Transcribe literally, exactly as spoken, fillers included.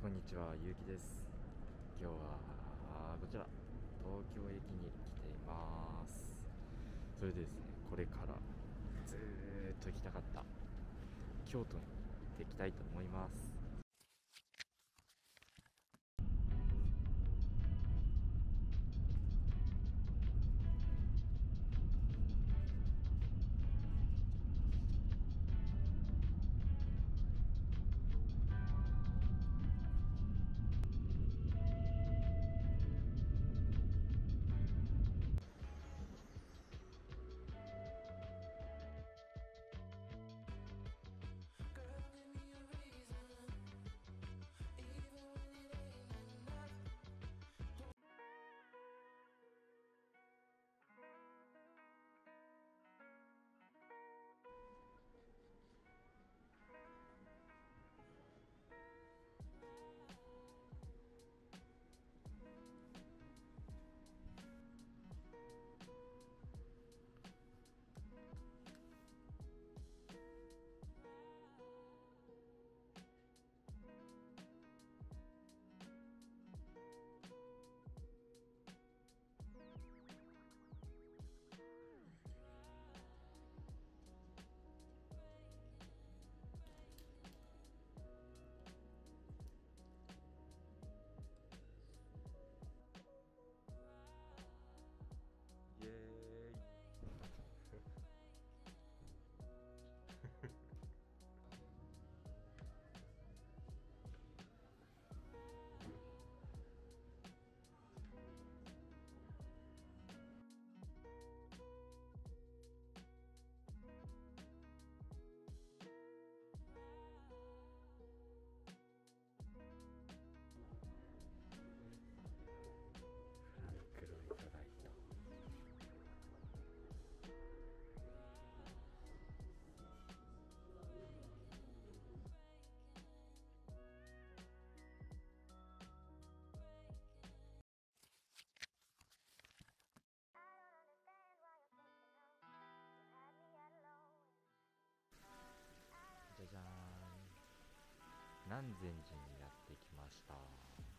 こんにちは、ゆうきです。今日はこちら東京駅に来ています。それでですね、これからずーっと行きたかった京都に行ってきたいと思います。イエーイ黒いトライト。じゃじゃーん、南禅寺にやってきました。